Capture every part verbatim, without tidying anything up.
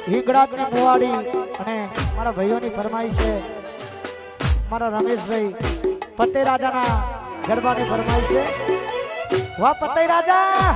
હિંગળાજની મુવાડી અને મારા ભાઈઓની ફરમાઈશ છે મારા રમેશભાઈ પતે રાજાના ગરબાની ફરમાઈશ છે વાહ પતે રાજા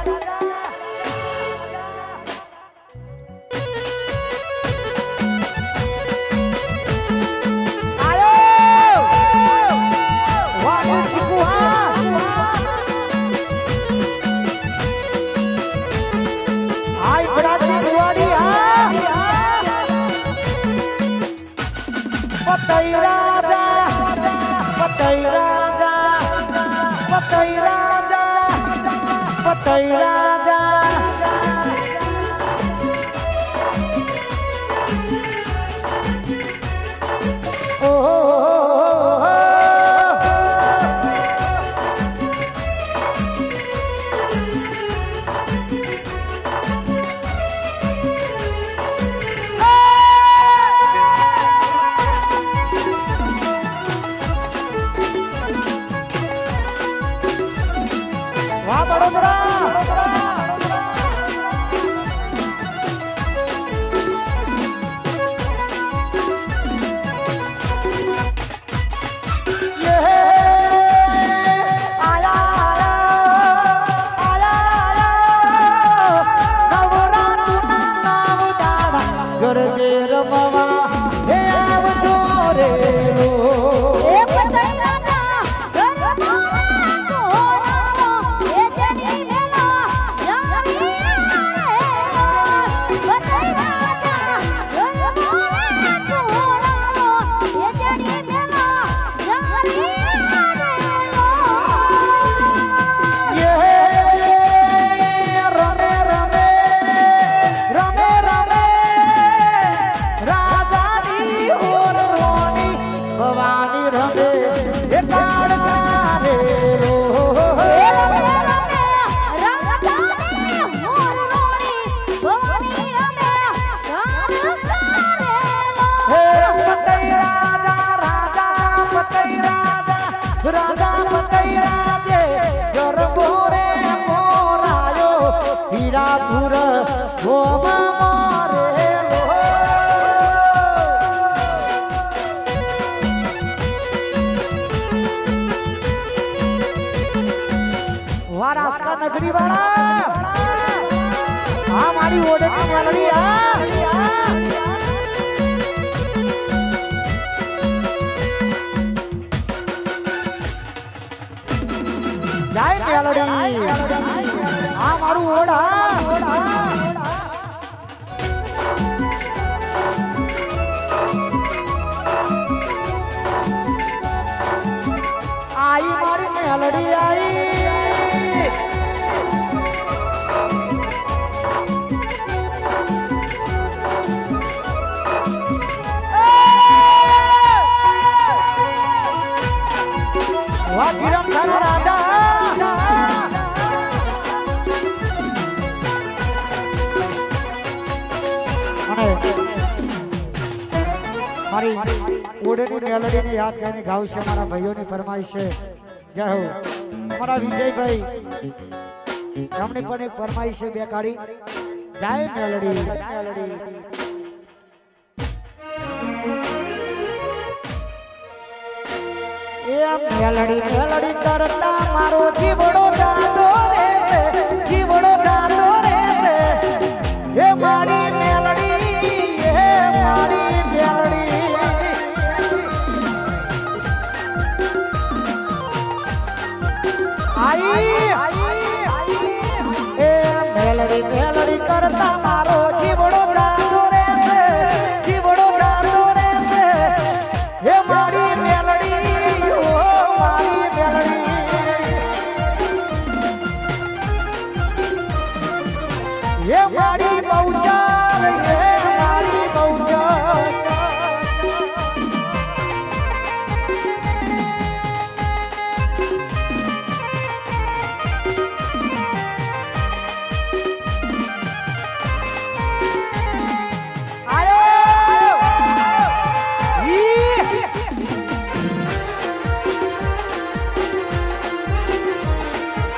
Patay Raja, Patay Raja, Patay Raja, Patay Raja. Oh, oh, oh, oh. नगरी वाला हाँ हमारी ओडे की मेलडी जाए मेलडी हाँ हमारू ओडा आई हमारी मेलडी आई राजा મારી ઓડેની મેલડીને યાદ કરીને ગાવ છે મારા ભાઈઓની ફરમાઈશ છે જય હો મારા વિજયભાઈ તમને પણ એક ફરમાઈશ છે બે કાળી જય મેલડી મેલડી મેલડી મેલડી કરતા મારો જીવડો જાતો રે જીવડો જાતો રે હે મારી મેલડી હે મારી મેલડી આઈ હે મેલડી મેલડી કરતા મારો જીવડો જાતો રે જીવડો જાતો રે હે મારી મેલડી ये मारी मौजार ये मारी मौजार आयो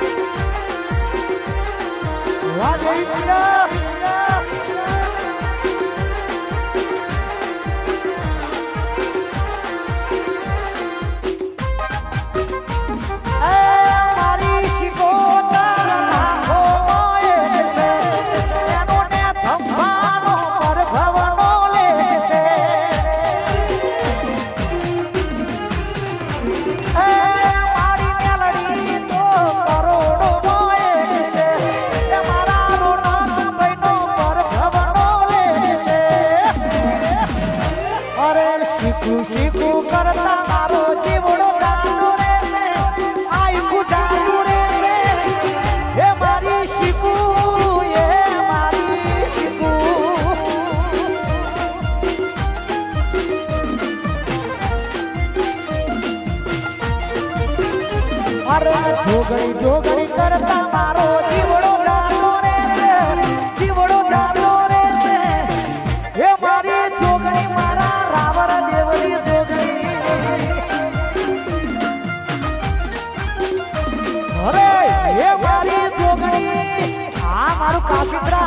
वाह કરતા મારો જીવડો જાતો રે જીવડો જાતો રે એ મારી જોગણી મારા રાવર દેવની જોગણી અરે એ મારી જોગણી આ મારું કાશીત્રા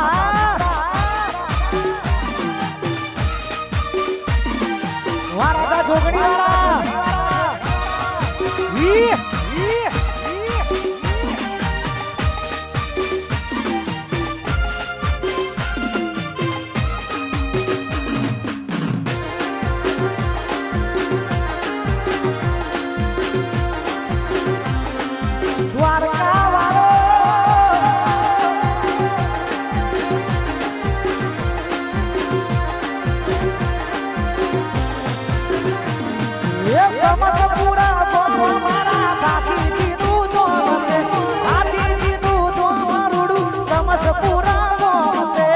વા રાજા જોગણી વાળા ઈ ઈ દ્વારકા વાળો એ સમજ પૂરા બોલો મારા કાકીજીનું જોમ છે કાકીજીનું જોમ રૂડું સમજ પૂરા બોમ છે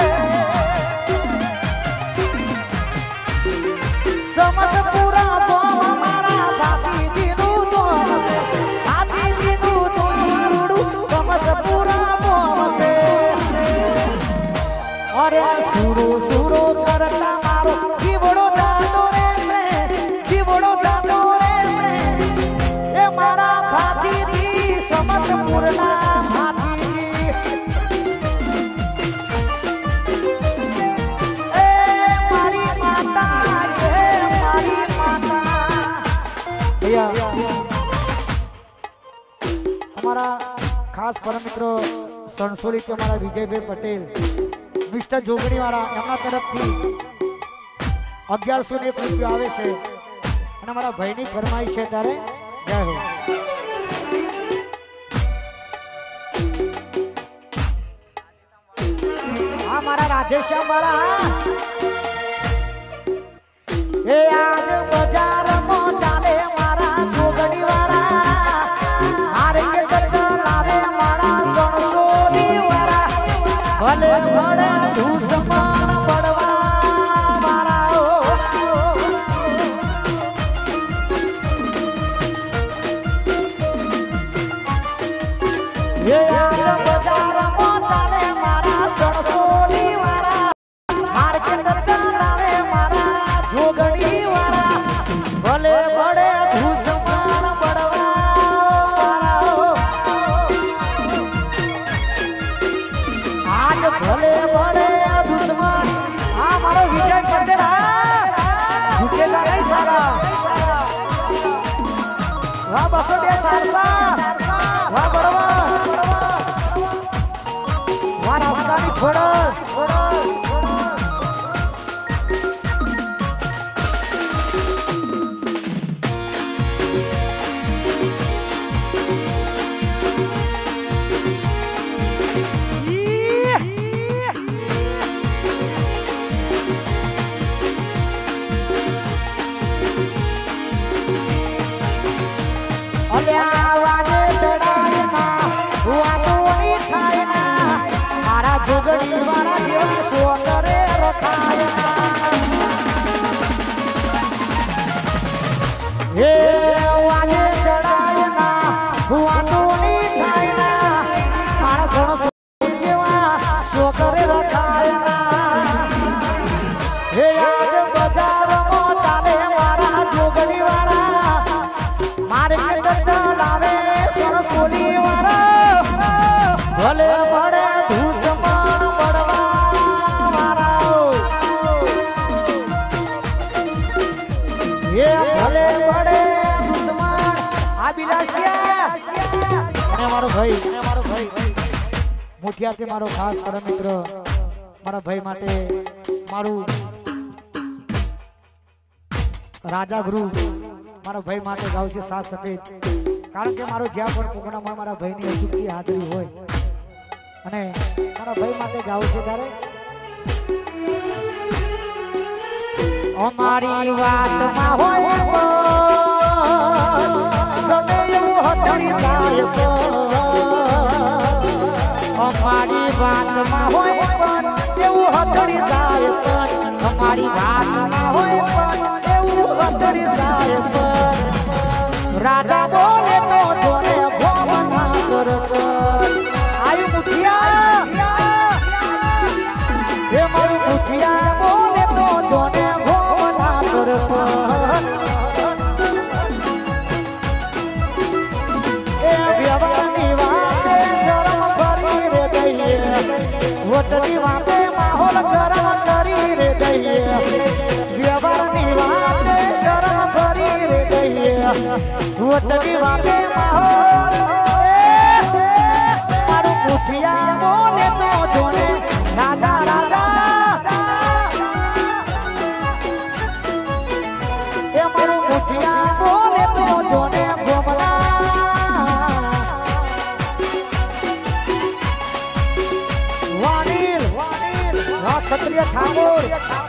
સમજ પૂરા બોમ મારા કાકીજીનું જોમ છે કાકીજીનું જોમ રૂડું સમજ પૂરા બોમ છે અરે સુરો સુરો કરતા મારો જીવડો જાતો રે જીવડો જાતો રે એ મારા ભાતીજી સમજ પૂરના ભાતીજી એ મારી માતા એ મારી માતા અમારા ખાસ પરમ મિત્રો સણસોલી કે અમારા વિજયભાઈ પટેલ મિસ્ટર જોગણી વાળા એમના તરફથી અગિયારસો ને એક રૂપિયા આવે છે અને મારા ભાઈની ફરમાઈશ છે ત્યારે જય હો હા મારા રાધેશ્યામ વાળા એ આજ બજારમાં ચાલે મારા જોગણી વાળા મારે કે કરતા લાવે મારા સણસોલી વાળા ભલે ભલે ધૂસમાન પડવા મારા એ યાર બજારમાં ચાલે મારા સણસોલી વાળા માર્કેટ ચાલે મારા જોગણી વાળા ભલે ભલે ધૂસમાન પડવા આજ ભલે ભલે દુશ્મન આ મારો વિજય પટેલ ઝૂકેલા નહીં સારા વાહ બસો બે સારસા વાહ બળવા વાહ રાસ્તાની ખોડસ જોગણી વાળા જેવી સોતરે રખાયા હે વાલે ચડાયના વાતોની થાયના મારા ઘણો જેવા સોતરે રખાયા હે આજ બજારમાં ચાલે મારા જોગણી વાળા મારે કદા લાવે સરસોલી વાળા ભલે ભલે મારો ભાઈ મારો ભાઈ મુઠિયાથી મારો ખાસ પરમ મિત્ર મારા ભાઈ માટે મારું રાજા ગુરુ મારા ભાઈ માટે ગાવ છે સાત સફેદ કારણ કે મારો જ્યાં પણ પ્રોગ્રામમાં મારા ભાઈની અચૂકથી હાજરી હોય અને મારા ભાઈ માટે ગાવ છે ત્યારે અમારી વાતમાં હોય ગમે એવું હથડી જાય અમારી વાતમાં હોય પણ એવું હથડી જાય પણ અમારી વાતમાં હોય પણ એવું હથડી જાય પણ રાજા બોલે તો જોને ભોગ ના કરતો એ મારું મુઠિયા બોલે તો જોને ઘોમના તરફ એ વ્યવહારની વાતે શરમ કરી રે દઈએ વતની વાતે માહોલ ગરમ કરી રે દઈએ વ્યવહારની વાતે શરમ કરી રે દઈએ વતની વાતે માહોલ મારું મુઠિયા બોલે તો જોને રાજા રાજા એ મારું મુઠિયા બોલે તો જોને ગોમલા વાણીલ વાણીલ વા ક્ષત્રિય ઠાકોર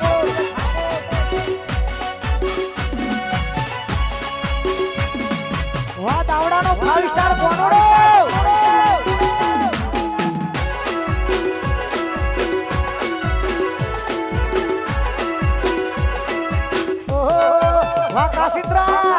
વા દાવડાનો ફાઈવ સ્ટાર કોનોડો વાહ કાશિત્રા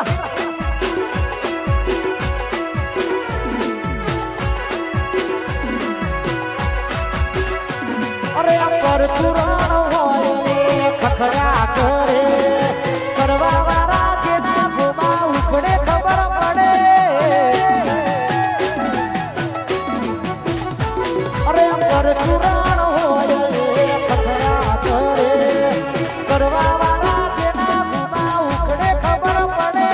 અરે પર પુરાણ હોય ખખડા કરે કરવા વાળા જેના ગોબા ઉખડે ખબર પડે અરે પર પુરાણ હોય ખખડા કરે કરવા વાળા જેના ગોબા ઉખડે ખબર પડે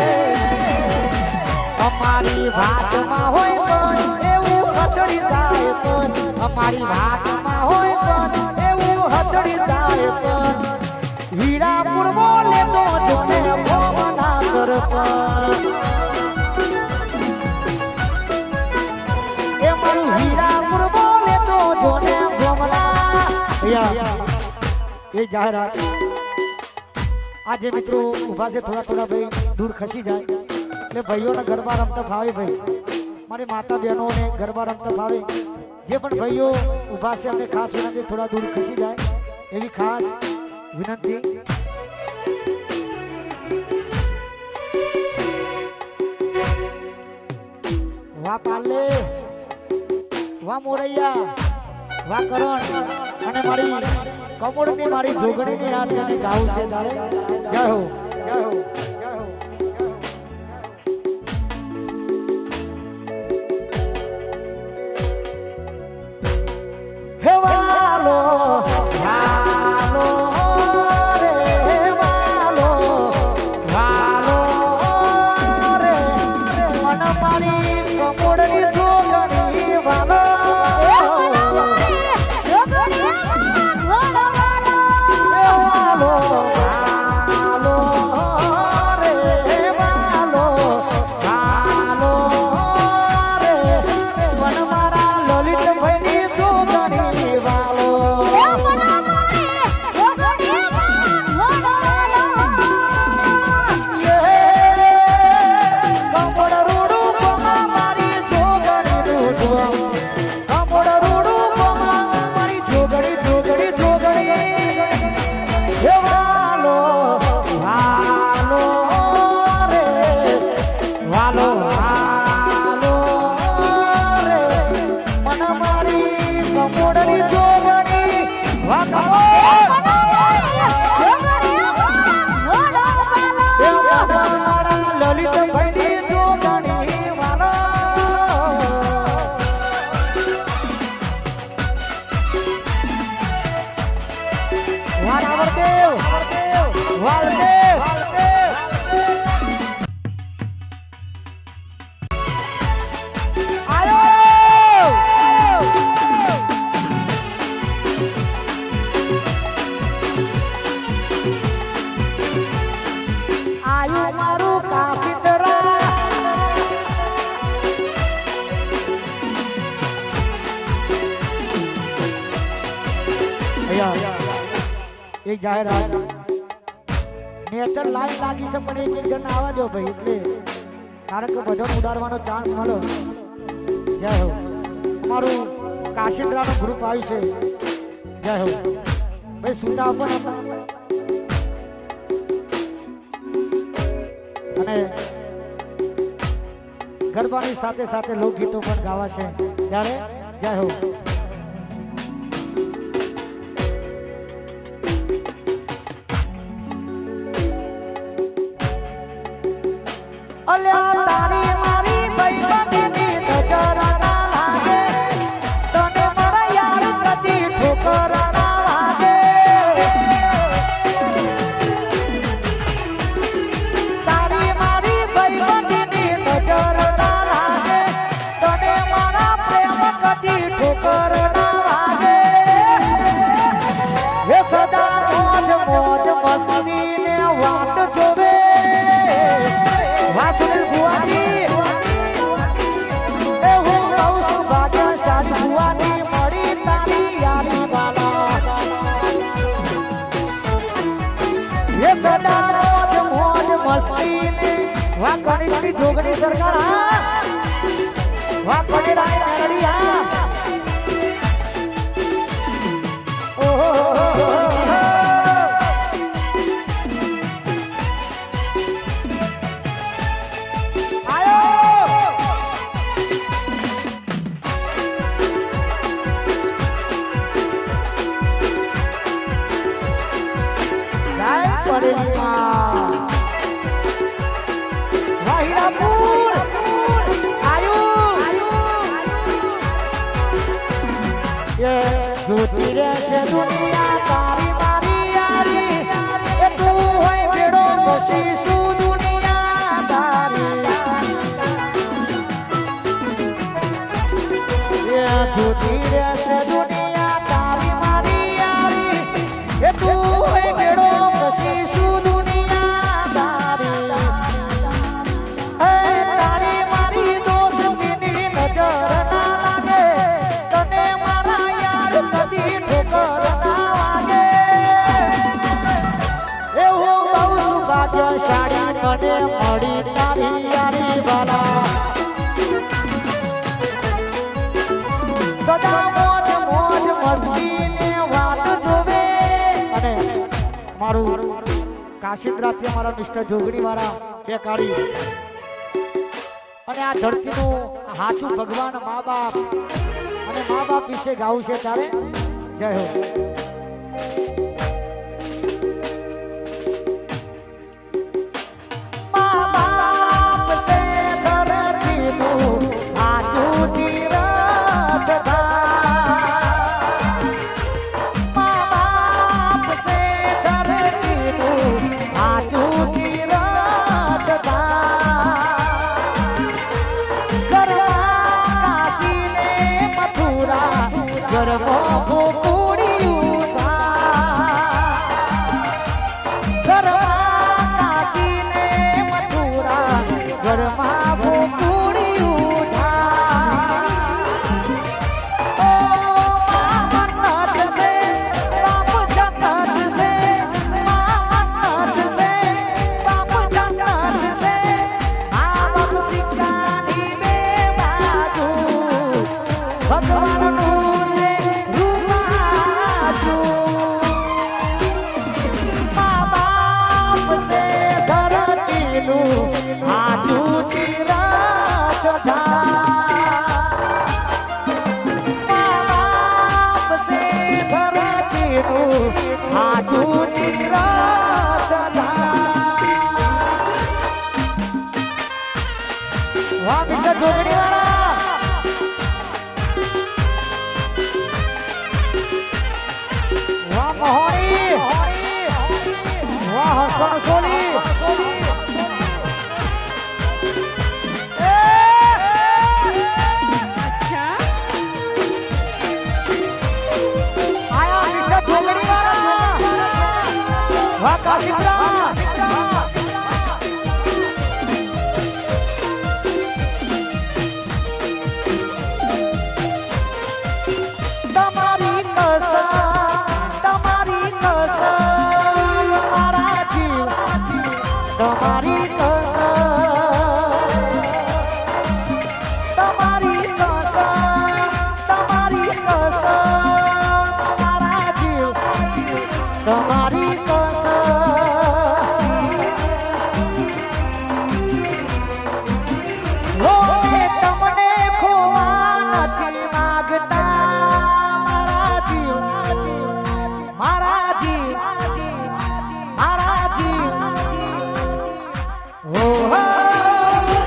અમારી વાતમાં હોય તો એવું હચડી જાય પણ અમારી વાતમાં હોય તો એવું હચડી જાય પણ હીરાપુર બોલે તો જોને ભોમના તરફ એ મારું હીરાપુર બોલે તો જોને ભોમના એ જાહેરાત આજે મિત્રો ઉભા છે થોડા થોડા ભાઈ દૂર ખસી જાય એટલે ભાઈઓને ગરબા રમતા ફાવે ભાઈ મારી માતા બહેનોને ગરબા રમતા ફાવે જે પણ ભાઈઓ ઉભા છે અને ખાસ વિનંતી થોડા દૂર ખસી જાય એવી ખાસ વિનંતી વાહ પાલે વાહ મોરૈયા વાહ કરણ અને મારી કમોડની મારી જોગણીની યાદ અને ગાવું છે તારે જય હો જય હો જય હો હે વાલો વાલો રે વાલો વાલો રે મન મારી કમોડની જોગણી વાલો એક જાહેરાત નેચર લાઈન લાગી છે પણ એક એક જણ આવવા દો ભાઈ એટલે કારણ કે ભજન ઉડાડવાનો ચાન્સ મળ્યો જય હો મારું કાશીદ્રાનું ગ્રુપ આવ્યું છે જય હો ભાઈ સુતા પણ અને ગરબાની સાથે સાથે લોકગીતો પણ ગાવા છે ત્યારે જય હો અલ્યા તારી મારી ભાઈબંધીની નજર ના લાગે તને મારા યાર કદી ઠોકર ના વાગે તારી મારી ભાઈબંધીની નજર ના લાગે તને મારા પ્રેમ કદી ઠોકર ના વાગે એ સદા મોજ મોજ મસ્તી ને વાત જોવે વાસુદેવ ભુવાજી એ હું કહું છું ભાજન સાથ ભુવાની મળી તારી યારી વાલા એ સદા મોજ મોજ મસ્તી ને વા કણી કણી જોગણી સરકાર હા વા કણી રાય મેરડી હા ઓહો જોતી રહેશે દુનિયા તારી મારી યારી એ તું હોય બેડો પછી શું દુનિયા તારી એ જોતી રહેશે દુનિયા તારી મારી યારી એ તું હોય બેડો પછી શું દુનિયા તારી એ તારી મારી દોસ્તીની નજર ના લાગે તને મારા યાર કદી ઠોકર ના વાગે એવું કહું છું ભાગ્યશાળી મને મળી તારી યારી વાલા સદા મોજ મોજ મસ્તી ને વાત જોવે અને મારું કાશીદ્રાથી મારા મિસ્ટર જોગણી વાળા બે કાળી અને આ ધરતીનું હાચું ભગવાન મા બાપ અને મા બાપ વિશે ગાવું છે તારે જય હો મા બાપ સે ધરતીનું હાચું તીરથ મા બાપ સે ધરતીનું હાચું તીરથ ગરબો ગોકુળિયું ગરબા કાશીને મથુરા ગરબા ગોકુળિયું ઓ મામનત સે બાપ જગત સે મામનત સે બાપ જગત સે આ બાપ સિક્કાની બે બાજુ ભગવાનનું વાહ મિસ્ટર જોગણી વાળા વાહ મહોણી વાહ હસન સોલી આયા મિસ્ટર જોગણી વાળા વાહ કાશીપુરા તમારી તમારી તમારી તમારા જીવ તમારી તમને ખોવા નથી માગતા મારા જીવ મારા જીવ મારા જીવ Oh, oh, oh.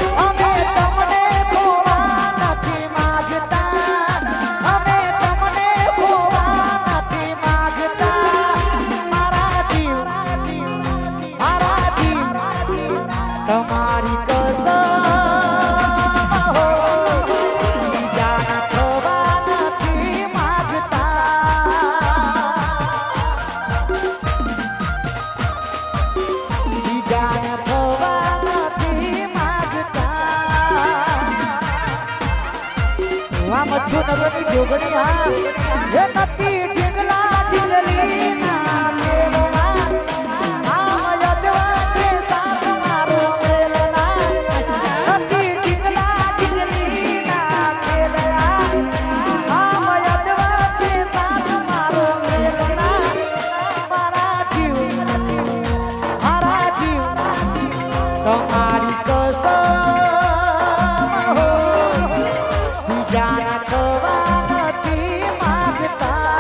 નગરની જોગણી હા એ નથી ઢીંગલા ઢીંગલી ના મેલના આમ યદવા કે સાથ મારો મેલના નથી ઢીંગલા ઢીંગલી ના મેલના આમ યદવા કે સાથ મારો મેલના મારા જીવ મારા જીવ તમારી કસમ હો બીજાના થવા નથી માંગતા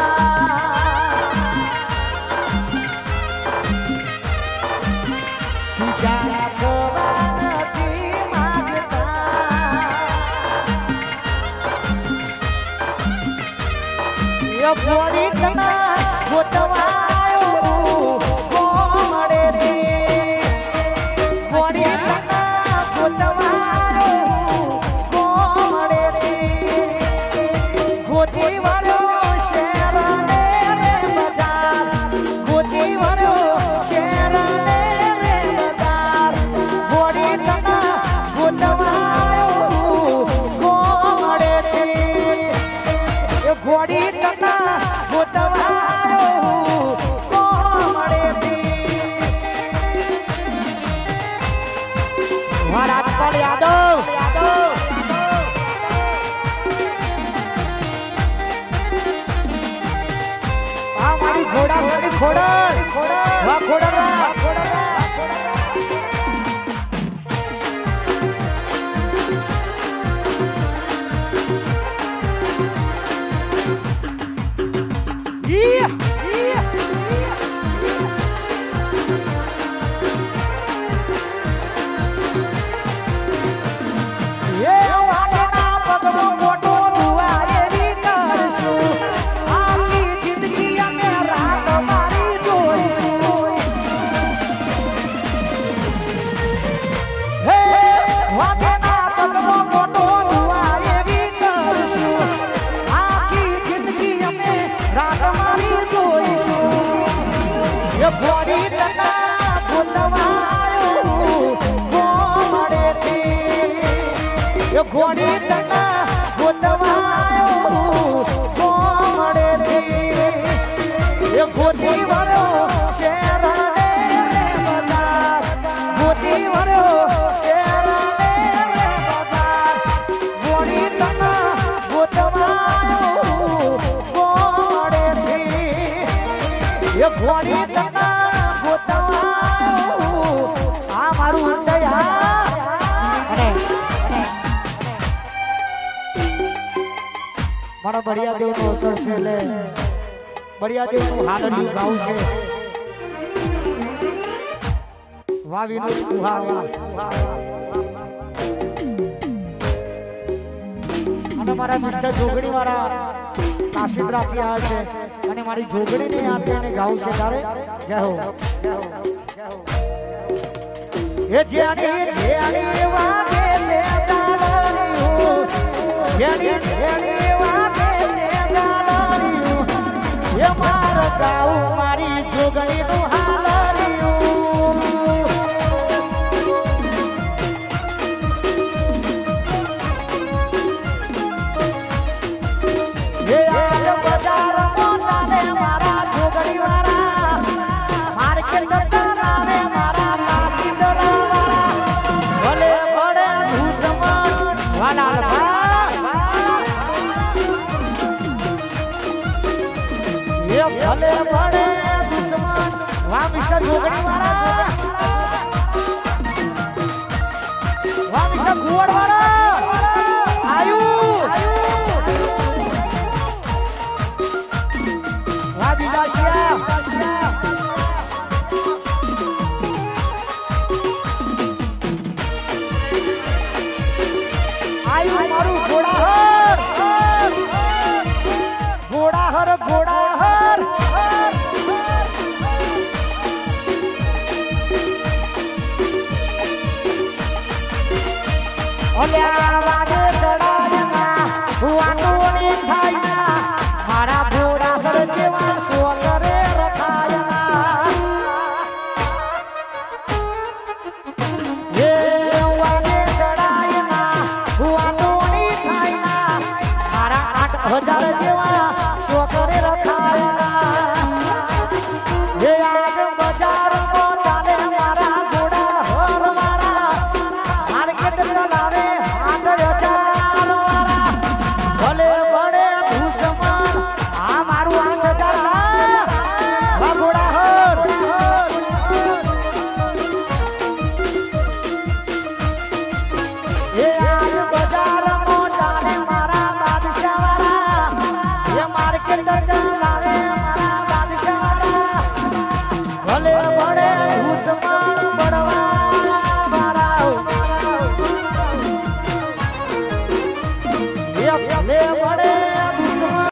બીજાના થવા નથી માંગતા એ બોડી તના ગોતવાયો કોમડે રે બોડી તના ગોતવાયો કોમડે રે ગોતી વાળો શેર ને રે બજાર ગોતી વાળો શેર ને રે બજાર બોડી તના ગોતવાયો કોમડે રે એ બોડી તના ગોતવાયો કોમડે રે રાજપાલ યાદવ આ મારી ઘોડા ઘોડી ખોડર વાહ ખોડર વાહ ઘોડી તના ગોતવાયો કોમડે રે એ ગોતી વાળો શેર ને રે બજાર ગોતી વાળો શેર ને રે બજાર ઘોડી તના ગોતવાયો કોમડે રે એ ઘોડી તના ગોતવાયો આ મારું હૃદય અને મારા બળિયા દેવ નો અસર છે એટલે બળિયા દેવ નું હાલનું ગાવું છે વાવીનો ઉહાવા અને મારા મિસ્ટર જોગણી વાળા કાશી રાખી આવ્યા છે અને મારી જોગણી ને આપીને ગાવું છે તારે જય હો એ જ્યાંની જ્યાંની વાગે છે તારી જ્યાંની જ્યાંની ये मारो गाऊ मारी जोगणी नु हालरिયું ये आज बजार मोताने मारा जोगणी वाला मार्केट तराने मारा काकी दरावा भले बड़े भूजमान वाला भले बड़े दुश्मन वाह मिस्टर जोगणी वाला वाह मिस्टर कुंवर वाला आयु वाह विदासिया आयु मारू घोड़ा हर घोड़ा हर घोड़ा हर ઓલ્યા વાગે ચડાયના વાટોની થાયના મારા ભોળા પર જેવા સોગરે રખાયના એ વાગે ચડાયના વાટોની થાયના મારા આઠ સજા